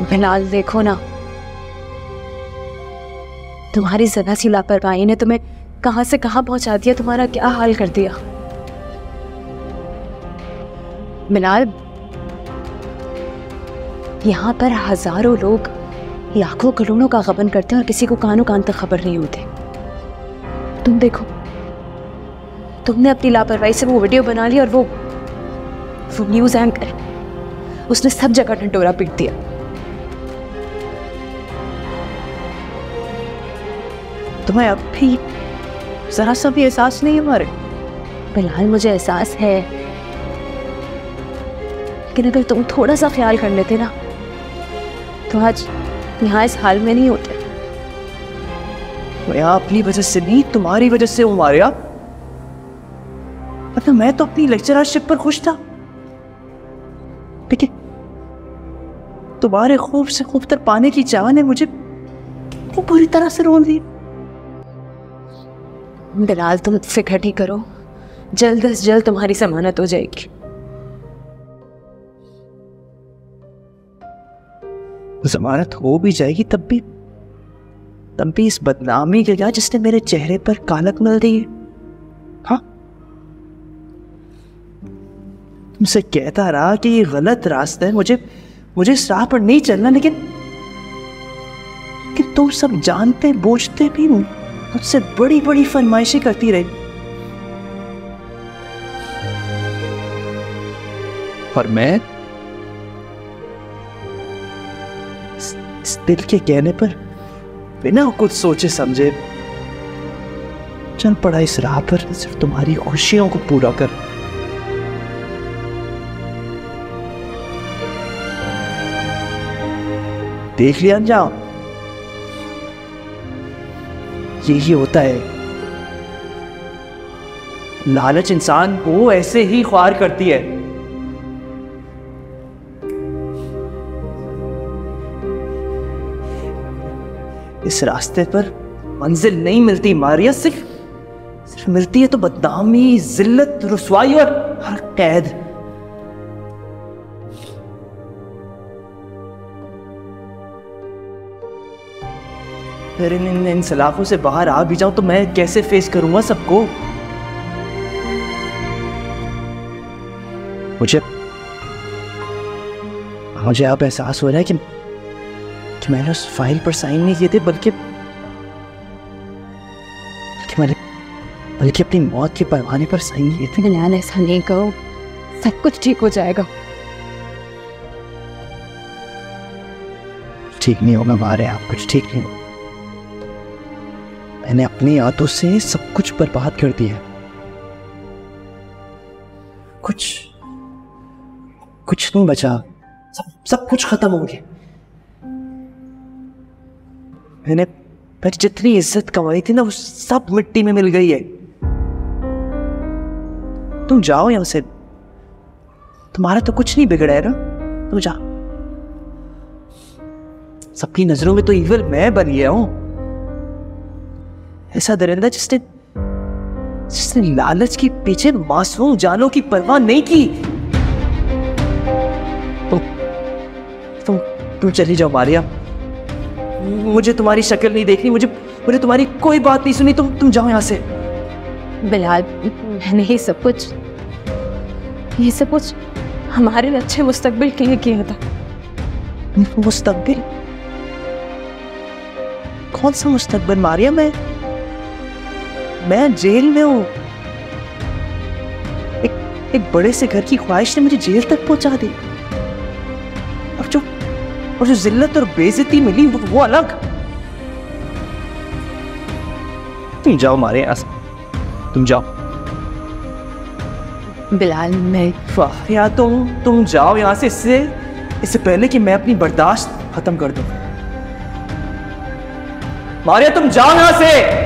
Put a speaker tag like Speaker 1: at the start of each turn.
Speaker 1: बिलाल देखो ना, तुम्हारी जरा सी लापरवाही ने तुम्हें कहां से कहां पहुंचा दिया, तुम्हारा क्या हाल कर दिया। बिलाल, यहां पर हजारों लोग लाखों करोड़ों का गबन करते हैं और किसी को कानों कान तक खबर नहीं होती। तुम देखो, तुमने अपनी लापरवाही से वो वीडियो बना ली और वो न्यूज एंकर उसने सब जगह ढंढोरा पीट दिया।
Speaker 2: तुम्हें अब भी जरा सा भी एहसास नहीं है हमारे?
Speaker 1: बिलाल, मुझे एहसास है, लेकिन अगर तुम थोड़ा सा ख्याल कर लेते ना तो आज यहाँ इस हाल में नहीं होते।
Speaker 2: मैं यहाँ अपनी वजह से नहीं, तुम्हारी वजह से हूँ मारिया। मतलब मैं तो अपनी लेक्चररशिप पर खुश था, लेकिन तुम्हारे खूब से खूबतर पाने की चाह ने मुझे वो पूरी तरह से रोन दिया।
Speaker 1: बिलाल, तुम फिक्र नहीं करो, जल्द से जल्द तुम्हारी जमानत हो जाएगी।
Speaker 2: जमानत हो भी जाएगी तब भी इस बदनामी के लिए जिसने मेरे चेहरे पर कालक मल दी है। हाँ, तुमसे कहता रहा कि ये गलत रास्ता है, मुझे इस राह पर नहीं चलना, लेकिन तुम सब जानते बूझते भी मुझसे बड़ी बड़ी फरमाइशें करती रही, और मैं इस दिल के कहने पर बिना कुछ सोचे समझे चल पड़ा इस राह पर, सिर्फ तुम्हारी खुशियों को पूरा कर। देख लिया अंजाम, यही होता है। लालच इंसान को ऐसे ही ख्वार करती है। इस रास्ते पर मंजिल नहीं मिलती मारिया, सिर्फ मिलती है तो बदनामी, जिल्लत, रुसवाई और हर कैद। फिर इन सलाखों से बाहर आ भी जाऊं तो मैं कैसे फेस करूंगा सबको? मुझे अब एहसास हो रहा है कि मैंने उस फाइल पर साइन नहीं किए थे, बल्कि अपनी मौत के परवाने पर साइन किए थे।
Speaker 1: बिलाल, ऐसा नहीं कहो, सब कुछ ठीक हो जाएगा।
Speaker 2: ठीक नहीं होगा मारे, आप कुछ ठीक नहीं होगा। मैंने अपनी हाथों से सब कुछ बर्बाद कर दिया। कुछ नहीं बचा, सब कुछ खत्म हो गया। मैंने जितनी इज्जत कमाई थी ना, वो सब मिट्टी में मिल गई है। तुम जाओ यहां से, तुम्हारा तो कुछ नहीं बिगड़ा है ना, तुम जाओ। सबकी नजरों में तो इविल मैं बन गया हूं, ऐसा दरिंदा जिसने लालच के पीछे मासूम जानों की परवाह नहीं की। तुम चली जाओ मारिया, मुझे तुम्हारी शक्ल नहीं देखनी, मुझे तुम्हारी कोई बात नहीं सुनी। तुम जाओ यहां से।
Speaker 1: बिलाल, मैंने ये सब कुछ हमारे अच्छे मुस्तकबिल के लिए किया था।
Speaker 2: मुस्तकबिल? कौन सा मुस्तकबिल मारिया? मैं जेल में हूं। एक बड़े से घर की ख्वाहिश ने मुझे जेल तक पहुंचा दी, और जो जिल्लत और बेइज्जती मिली वो अलग। तुम जाओ मारे यहां से, तुम जाओ।
Speaker 1: बिलाल, मैं
Speaker 2: या तुम जाओ यहां से, इससे पहले कि मैं अपनी बर्दाश्त खत्म कर दूं। मारिया, तुम जाओ यहां से।